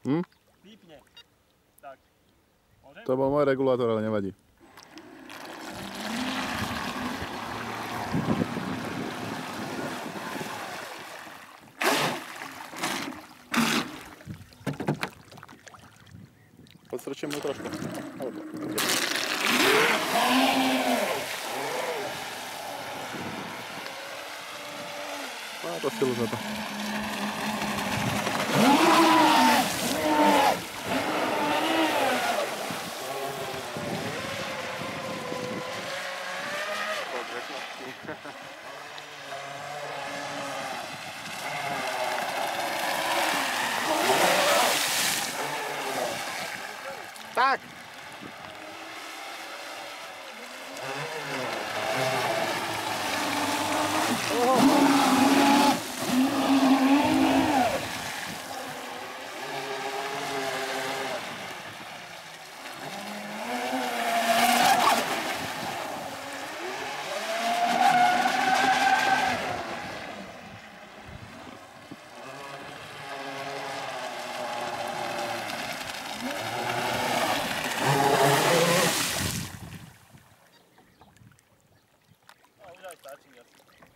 Pípně. Tak. Můžeme? To byl můj regulátor, ale nevadí. Podstrčím mu trošku. A to silu za to. Tak! No, už aj stačí asi.